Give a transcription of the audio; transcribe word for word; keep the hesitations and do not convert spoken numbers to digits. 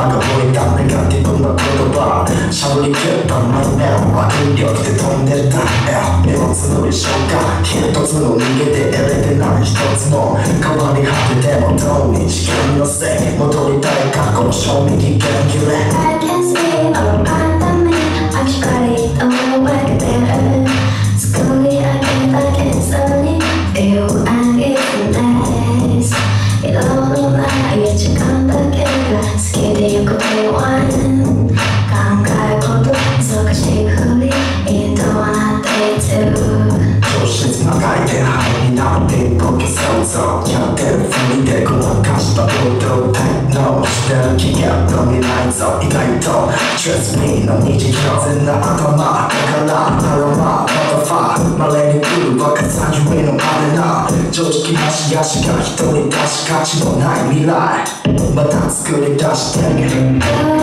が降りたネガティブな言葉しゃぶりきったマイメロは引力で飛んでた目をつぶり消化一つの逃げて得れてない一つも変わり果ててもどうに時間のせい戻りたい過去の賞味期限切れ I can see all around me I'm scarlet all over there Slowly I get I can slowly feel I get nice いろんな時間だけが好きでよく平和考えること忙しいふりいいとなっている上質な回転範囲になっていく想像やってるふりでごまかした行動体能してる気が見ないぞ意外と Trust me の日常全な頭だからアロマバタファー稀に来る若さゆえのあれな常識なし足が一人出し価値のない未来また作り出してみる